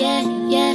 yeah, yeah.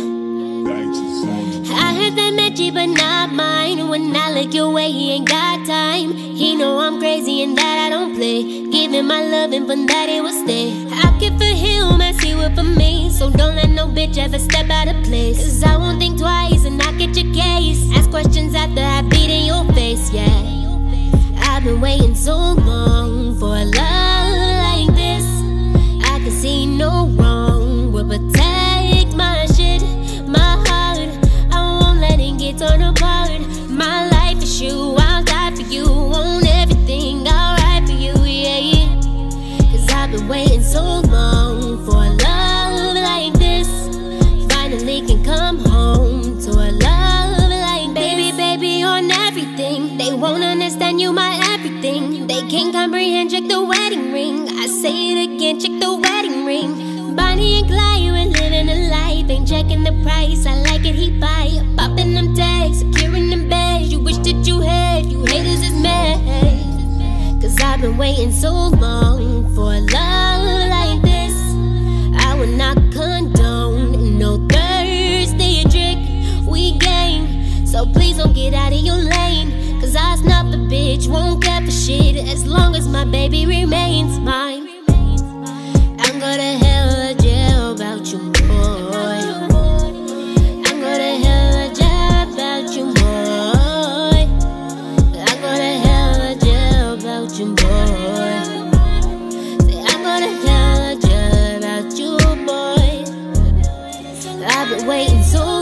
I heard that Metri, but not mine. When I look your way, he ain't got time. He know I'm crazy and that I don't play. Give him my loving, but that it will stay. I care for him as he will for me. So don't let no bitch ever step out of place. Cause I won't think twice and knock at your case. Ask questions after I beat in your face, yeah. I've been waiting so long for a love like this. I can see no wrong. Will protect my shit, my heart. I won't let it get torn apart. My life is you, I'll die for you. Want everything alright for you, yeah, yeah. Cause I've been waiting so long for a love like this. Finally can come home to a love like this. Baby, on everything. They won't understand you, my everything. They can't comprehend, check the wedding ring. I say it again, check the wedding ring. Bonnie and Clyde, we're living a life. Ain't checking the price, I like it, he buy. Popping them tags, securing them bags. You wish that you had, you haters is mad. Cause I've been waiting so long for a love like this. I would not condone no thirsty trick. We game, so please don't get out of your lane. Cause I snuff a bitch, won't care for shit as long as my baby remains mine. I'm going to hell or jail about you, boy. I'm going to hell or jail about you, boy. I'm going to hell or jail about you, boy. Say I'm going to hell or jail about you, boy. I've been waiting so